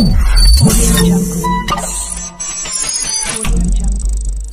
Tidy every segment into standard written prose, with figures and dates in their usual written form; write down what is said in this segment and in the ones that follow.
Audio Jungle. Audio Jungle.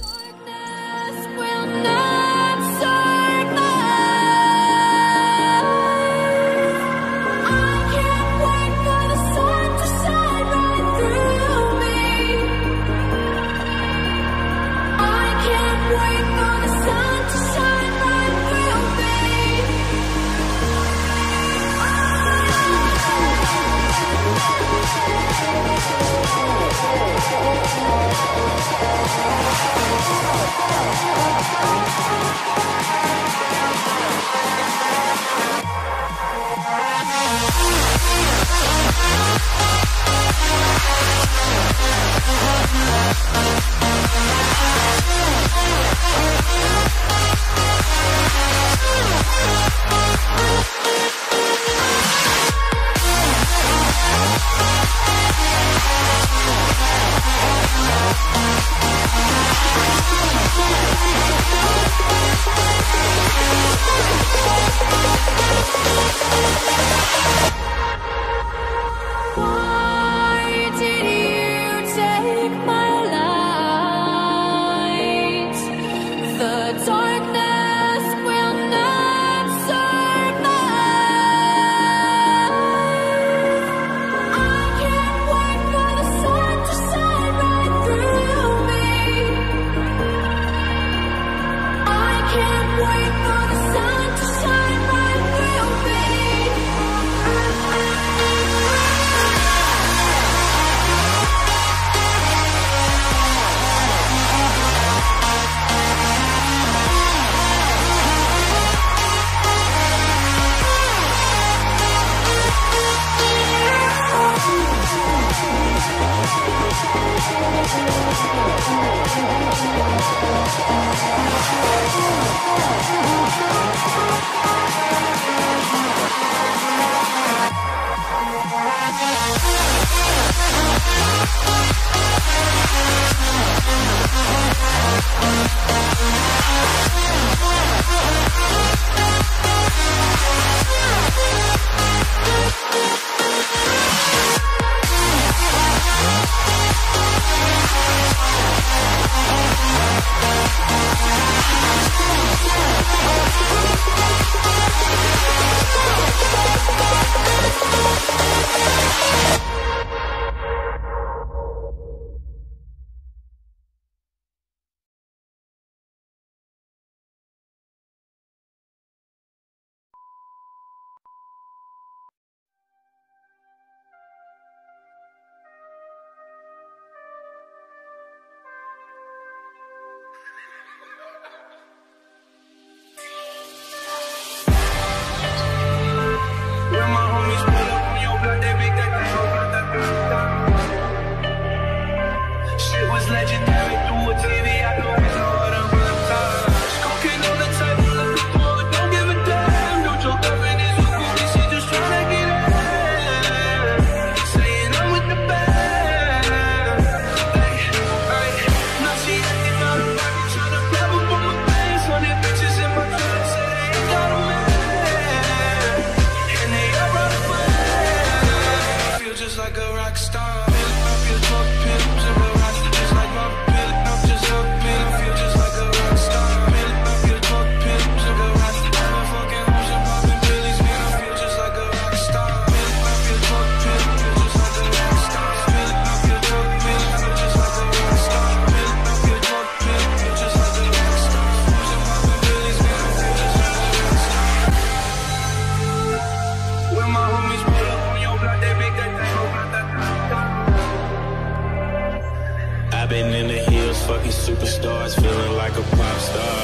I've been in the hills, fucking superstars, feeling like a pop star.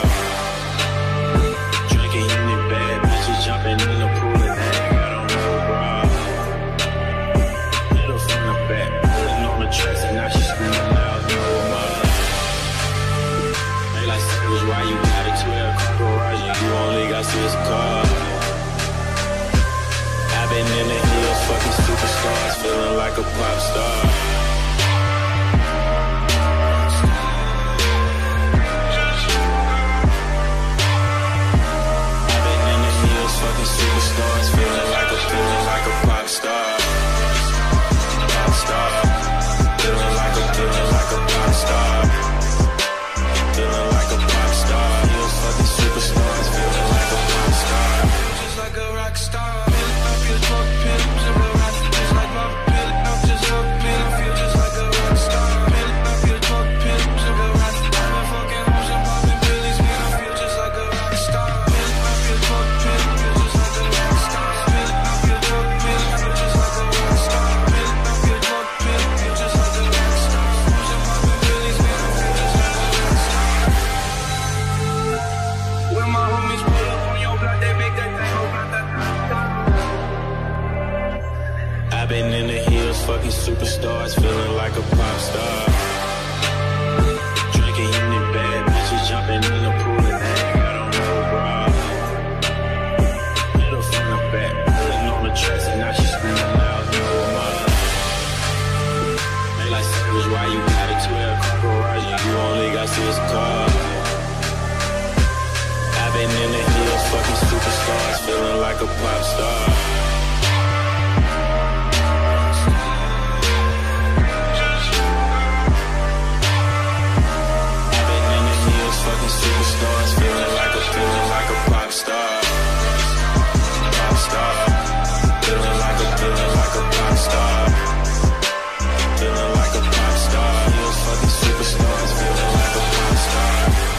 Drinking in bad bitches, jumping in the pool and they ain't got on no bra. Hit her from the back, pulling on the tracks and now she screaming loud, no more. They like, Savage, why you got a 12 car garage and you only got 6 cars? I've been in the hills, fucking superstars, feeling like a pop star. Superstars, feeling like a pop star. Pop star. superstars, feeling like a pop star. Drinking Henny, bad bitches jumping in the pool and they ain't got on no bra. Hit her from the back, pulling on the tracks and now she screaming out, no more. They like Savage, why you got a 12 garage and you only got 6 cars? I've been in the hills, fucking superstars, feeling like a pop star. Superstars, feeling like a pop star. Pop star. Feeling like a pop star. Feeling like a pop star. Those fucking superstars, feeling like a pop star.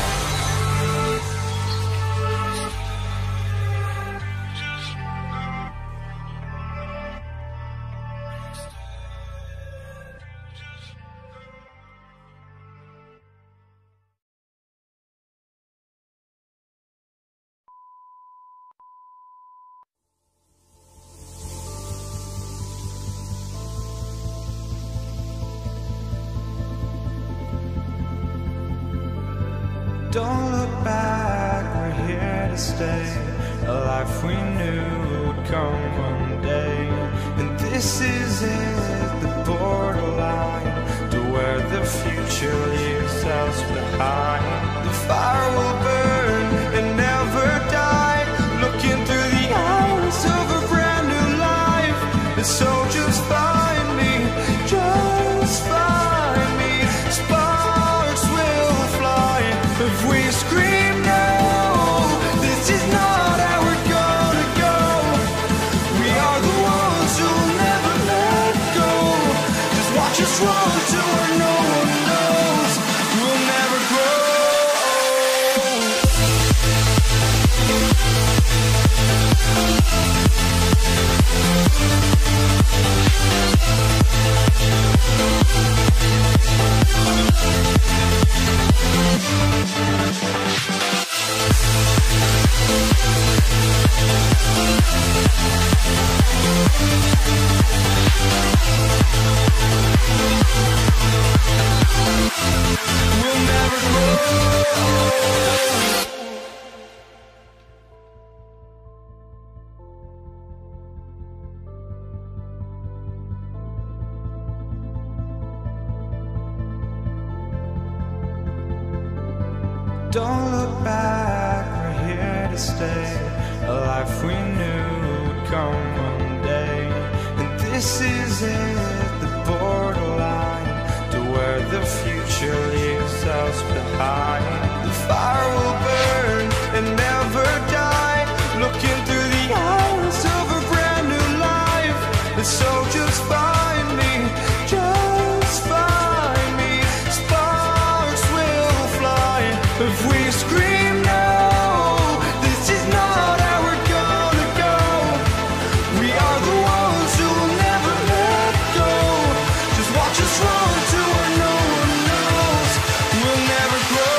Don't look back, we're here to stay. A life we knew would come one day. And this is it, the borderline to where the future leaves us behind. The fire will burn and never die, looking through the eyes of a brand new life. And so just find me, just find me. Sparks will fly if we scream no. This is not how we're gonna go. We are the ones who'll never let go. Just watch us run to where no one knows. We'll never grow. We'll never grow. Don't look back, we're here to stay. A life we knew would come one day. And this is it, the borderline to where the future leaves us behind. The fire will burn and never die, looking through the eyes of a brand new life. And so just find me, just find me. Sparks will fly if we scream no. This is not how we're gonna go. We are the ones who will never let go. Just watch us run to where no one knows. We'll never grow.